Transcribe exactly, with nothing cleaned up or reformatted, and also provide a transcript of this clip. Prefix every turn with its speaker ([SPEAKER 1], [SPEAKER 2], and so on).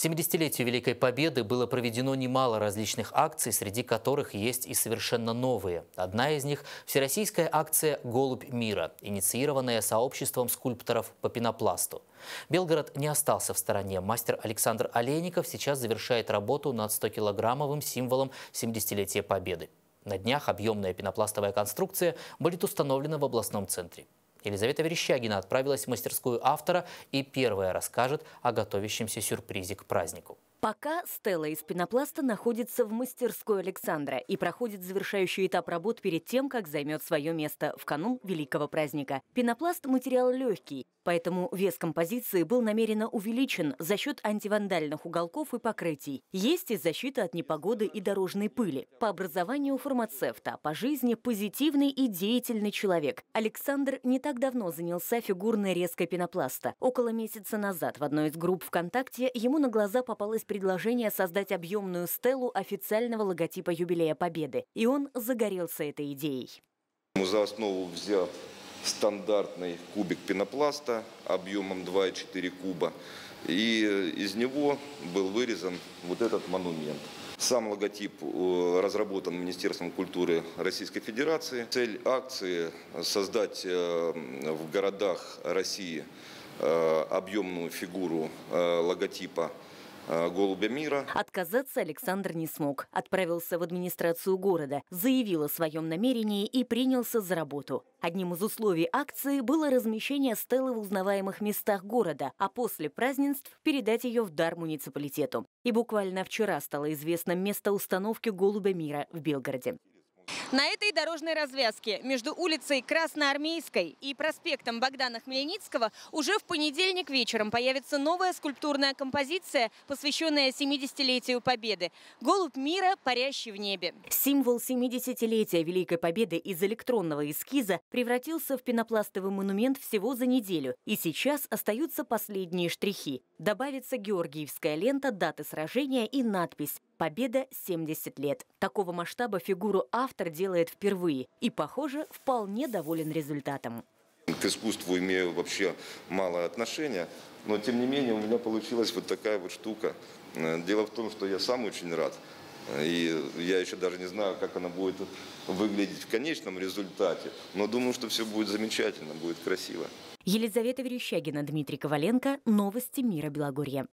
[SPEAKER 1] семидесятилетию Великой Победы было проведено немало различных акций, среди которых есть и совершенно новые. Одна из них – всероссийская акция «Голубь мира», инициированная сообществом скульпторов по пенопласту. Белгород не остался в стороне. Мастер Александр Олейников сейчас завершает работу над стокилограммовым символом семидесятилетия Победы. На днях объемная пенопластовая конструкция будет установлена в областном центре. Елизавета Верещагина отправилась в мастерскую автора и первая расскажет о готовящемся сюрпризе к празднику.
[SPEAKER 2] Пока стела из пенопласта находится в мастерской Александра и проходит завершающий этап работ перед тем, как займет свое место в канун великого праздника. Пенопласт – материал легкий, поэтому вес композиции был намеренно увеличен за счет антивандальных уголков и покрытий. Есть и защита от непогоды и дорожной пыли. По образованию фармацевта, а по жизни позитивный и деятельный человек. Александр не так давно занялся фигурной резкой пенопласта. Около месяца назад в одной из групп ВКонтакте ему на глаза попалось предложение создать объемную стелу официального логотипа юбилея Победы. И он загорелся этой идеей.
[SPEAKER 3] За основу взял стандартный кубик пенопласта объемом два и четыре куба. И из него был вырезан вот этот монумент. Сам логотип разработан Министерством культуры Российской Федерации. Цель акции – создать в городах России объемную фигуру логотипа «Голубя мира».
[SPEAKER 2] Отказаться Александр не смог. Отправился в администрацию города, заявил о своем намерении и принялся за работу. Одним из условий акции было размещение стелы в узнаваемых местах города, а после празднеств передать ее в дар муниципалитету. И буквально вчера стало известно место установки «Голубя мира» в Белгороде.
[SPEAKER 4] На этой дорожной развязке между улицей Красноармейской и проспектом Богдана Хмельницкого уже в понедельник вечером появится новая скульптурная композиция, посвященная семидесятилетию Победы. «Голубь мира, парящий в небе».
[SPEAKER 2] Символ семидесятилетия Великой Победы из электронного эскиза превратился в пенопластовый монумент всего за неделю. И сейчас остаются последние штрихи. Добавится георгиевская лента, даты сражения и надпись «Победа семьдесят лет». Такого масштаба фигуру автор делает впервые и, похоже, вполне доволен результатом.
[SPEAKER 3] К искусству имею вообще малое отношение, но тем не менее у меня получилась вот такая вот штука. Дело в том, что я сам очень рад. И я еще даже не знаю, как она будет выглядеть в конечном результате, но думаю, что все будет замечательно, будет красиво.
[SPEAKER 2] Елизавета Верещагина, Дмитрий Коваленко. Новости мира Белогорья.